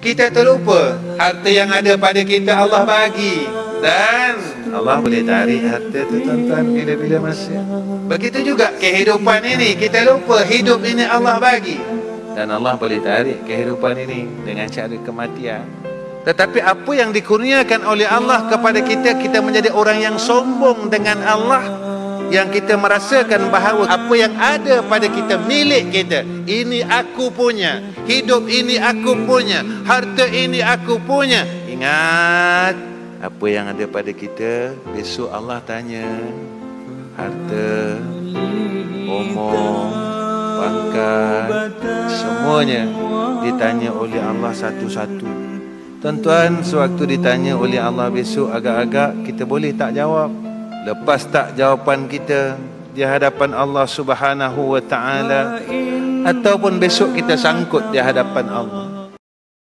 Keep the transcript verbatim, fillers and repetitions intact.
kita terlupa harta yang ada pada kita Allah bagi, dan Allah boleh tarik harta tu tuan-tuan bila-bila masa. Begitu juga kehidupan ini, kita lupa hidup ini Allah bagi, dan Allah boleh tarik kehidupan ini dengan cara kematian. Tetapi apa yang dikurniakan oleh Allah kepada kita, kita menjadi orang yang sombong dengan Allah, yang kita merasakan bahawa apa yang ada pada kita milik kita. Ini aku punya, hidup ini aku punya, harta ini aku punya. Ingat, apa yang ada pada kita, besok Allah tanya. Harta, umur, pangkat, semuanya ditanya oleh Allah satu-satu. Tuan-tuan, sewaktu ditanya oleh Allah besok, agak-agak kita boleh tak jawab. Lepas tak jawapan kita di hadapan Allah Subhanahu wa ta'ala, ataupun besok kita sangkut di hadapan Allah.